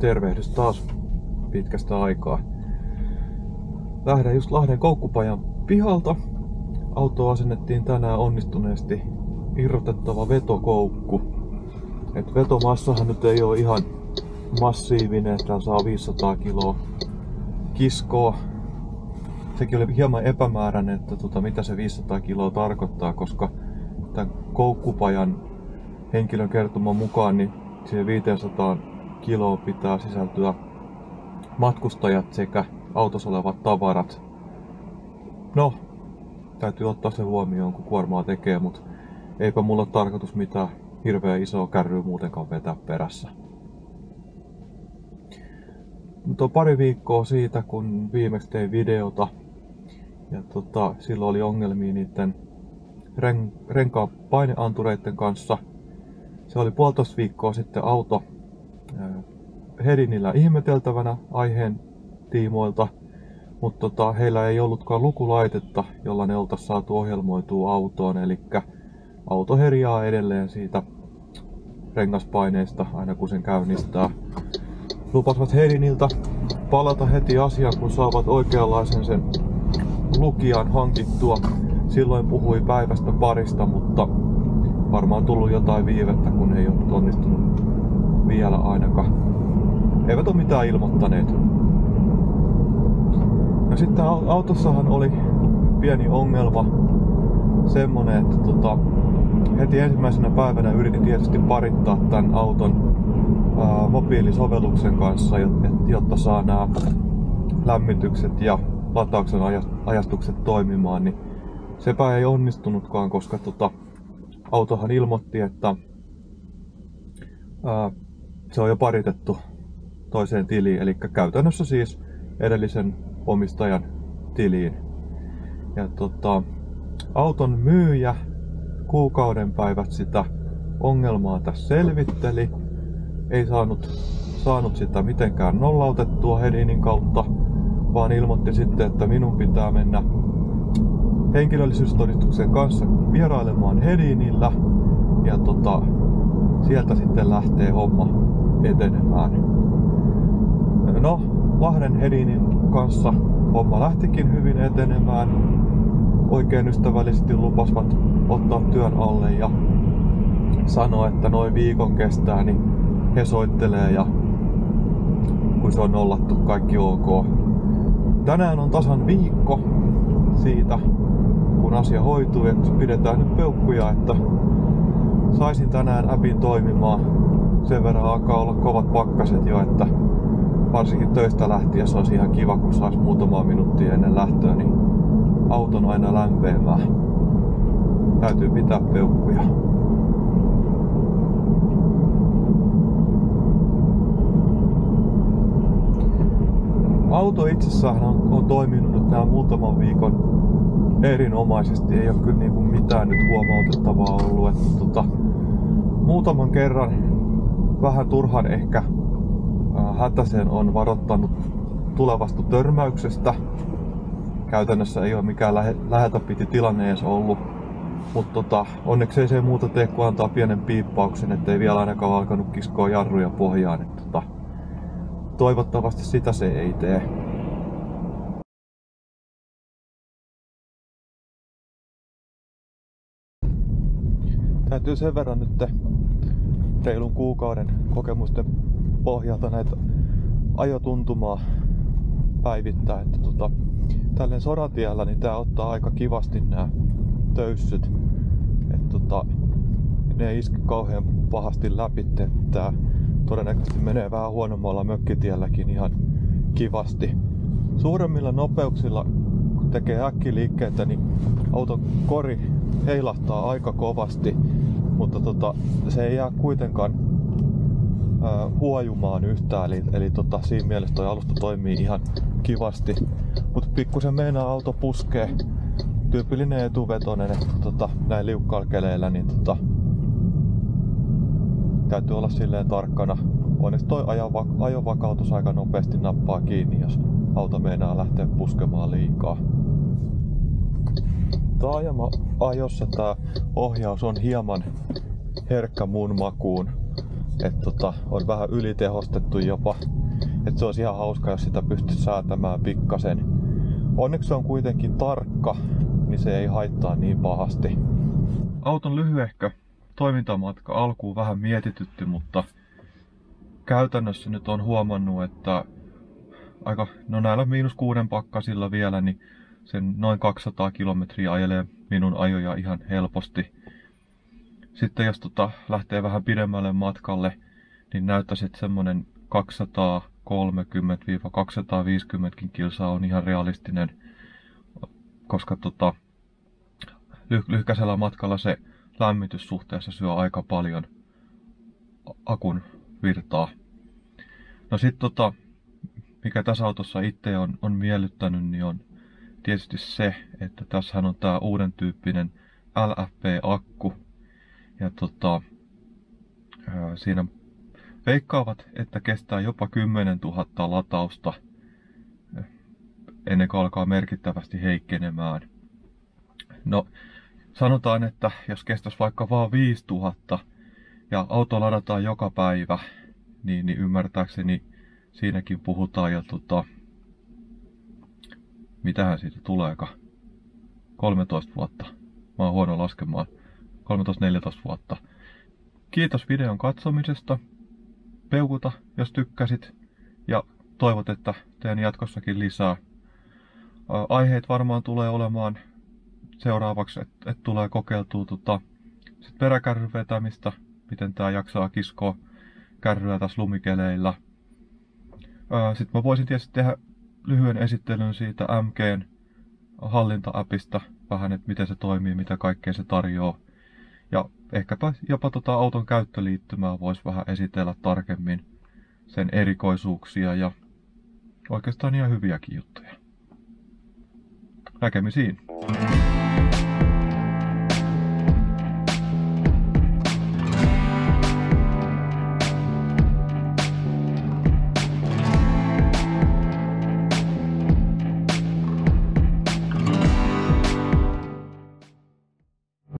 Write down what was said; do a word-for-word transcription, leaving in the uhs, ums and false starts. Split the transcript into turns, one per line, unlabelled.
Tervehdys taas pitkästä aikaa. Lähden just Lahden Koukkupajan pihalta. Autoon asennettiin tänään onnistuneesti irrotettava vetokoukku. Et vetomassahan nyt ei ole ihan massiivinen, että saa viisisataa kiloa kiskoa. Sekin oli hieman epämääräinen, että tota, mitä se viisisataa kiloa tarkoittaa, koska tämän Koukkupajan henkilön kertoman mukaan niin siihen viisisataa kiloa pitää sisältyä matkustajat sekä autossa olevat tavarat. No, täytyy ottaa se huomioon, kun kuormaa tekee, mutta eipä mulla ole tarkoitus mitään hirveän isoa kärryä muutenkaan vetää perässä. Nyt on pari viikkoa siitä, kun viimeksi tein videota. Ja tota, silloin oli ongelmia niiden ren, renkaan paineantureiden kanssa. Se oli puolitoista viikkoa sitten auto ää, Hedinillä ihmeteltävänä aiheen tiimoilta, mutta tota, heillä ei ollutkaan lukulaitetta, jolla ne oltaisiin saatu ohjelmoitua autoon, eli auto herjaa edelleen siitä rengaspaineista aina kun sen käynnistää. Lupasivat Hediniltä palata heti asiaan, kun saavat oikeanlaisen sen lukijan hankittua. Silloin puhui päivästä parista, mutta varmaan tullut jotain viivettä, kun ei ole nyt onnistunut vielä ainakaan. Eivät ole mitään ilmoittaneet. No sitten autossahan oli pieni ongelma. Semmonen, että tota, heti ensimmäisenä päivänä yritin tietysti parittaa tämän auton ää, mobiilisovelluksen kanssa, jotta saa nämä lämmitykset ja latauksen ajastukset toimimaan. Niin sepä ei onnistunutkaan, koska tota, autohan ilmoitti, että ää, se on jo paritettu toiseen tiliin, eli käytännössä siis edellisen omistajan tiliin. Ja tota, auton myyjä kuukauden päivät sitä ongelmaa tässä selvitteli. Ei saanut, saanut sitä mitenkään nollautettua Hedinin kautta, vaan ilmoitti sitten, että minun pitää mennä henkilöllisyystodistuksen kanssa vierailemaan Hedinillä. Ja tota, sieltä sitten lähtee homma etenemään. No, Lahden Hedinin kanssa homma lähtikin hyvin etenemään. Oikein ystävällisesti lupasivat ottaa työn alle ja sanoi, että noin viikon kestää, niin he soittelee ja kun se on nollattu, kaikki ok. Tänään on tasan viikko siitä, kun asia hoituu, että pidetään nyt peukkuja, että saisin tänään appin toimimaan. Sen verran alkaa olla kovat pakkaset jo, että varsinkin töistä lähtiessä olisi ihan kiva, kun saisi muutamaa minuuttia ennen lähtöä, niin auton aina lämpeämään. Täytyy pitää peukkuja. Auto itsessään on, on toiminut nyt nämä muutaman viikon erinomaisesti. Ei ole kyllä niinku mitään nyt huomautettavaa ollut. Että tota, muutaman kerran vähän turhan ehkä hätäsen on varoittanut tulevasta törmäyksestä. Käytännössä ei ole mikään lähe, läheltä piti tilanne edes ollut. Mutta tota, onneksi ei se muuta tee kuin antaa pienen piippauksen, ettei vielä ainakaan alkanut kiskoa jarruja pohjaan. Et tota, toivottavasti sitä se ei tee. Täytyy sen verran nyt reilun kuukauden kokemusten pohjalta näitä ajotuntumaa päivittää, että tota, tälleen soratiellä niin tää ottaa aika kivasti nämä töyssyt, että tota, ne ei iske kauhean pahasti läpi, että tää todennäköisesti menee vähän huonommalla mökkitielläkin ihan kivasti. Suuremmilla nopeuksilla kun tekee äkkiliikkeitä, niin auton kori heilahtaa aika kovasti, mutta tota, se ei jää kuitenkaan ää, huojumaan yhtään, eli, eli tota, siinä mielessä toi alusta toimii ihan kivasti. Mutta pikkusen meinaa auto puskee, tyypillinen etuvetoinen, että tota, näin liukkaalla keleillä, niin tota, täytyy olla silleen tarkkana. Onneksi toi ajovakautus aika nopeasti nappaa kiinni, jos auto meinaa lähteä puskemaan liikaa. Taajama-ajossa tää ohjaus on hieman herkkä mun makuun. että tota, on vähän ylitehostettu jopa. Että se olisi ihan hauska, jos sitä pystyisi säätämään pikkasen. Onneksi se on kuitenkin tarkka, niin se ei haittaa niin pahasti. Auton lyhyehkö toimintamatka alkuun vähän mietitytti, mutta käytännössä nyt on huomannut, että aika, no näillä miinus kuuden pakkasilla vielä, niin sen noin kaksisataa kilometriä ajelee minun ajoja ihan helposti. Sitten jos tota lähtee vähän pidemmälle matkalle, niin näyttäisi, että semmonen kaksisataakolmekymmentä kaksisataaviisikymmentä kilsaa on ihan realistinen, koska tota, lyh- lyhkäisellä matkalla se lämmityssuhteessa syö aika paljon akun virtaa. No sit tota, mikä tässä autossa itse on, on miellyttänyt, niin on tietysti se, että tässähän on tää uuden tyyppinen L F P-akku. Ja tota, ää, siinä veikkaavat, että kestää jopa kymmenen tuhatta latausta ennen kuin alkaa merkittävästi heikkenemään. No, sanotaan, että jos kestäisi vaikka vaan viisituhatta ja auto ladataan joka päivä, niin, niin ymmärtääkseni siinäkin puhutaan ja tota, mitähän siitä tuleeka? kolmetoista vuotta. Mä oon huono laskemaan. kolmetoista neljätoista vuotta. Kiitos videon katsomisesta. Peukuta, jos tykkäsit. Ja toivot, että teen jatkossakin lisää. Aiheet varmaan tulee olemaan seuraavaksi, että et tulee kokeiltua tota, sit peräkärryn vetämistä. Miten tää jaksaa kiskoa kärryä tässä lumikeleillä. Sitten mä voisin tietysti tehdä lyhyen esittelyn siitä M G:n hallinta-appista. Vähän, että miten se toimii, mitä kaikkea se tarjoaa. Ja ehkäpä jopa tota auton käyttöliittymää voisi vähän esitellä tarkemmin, sen erikoisuuksia ja oikeastaan ihan hyviäkin juttuja. Näkemisiin!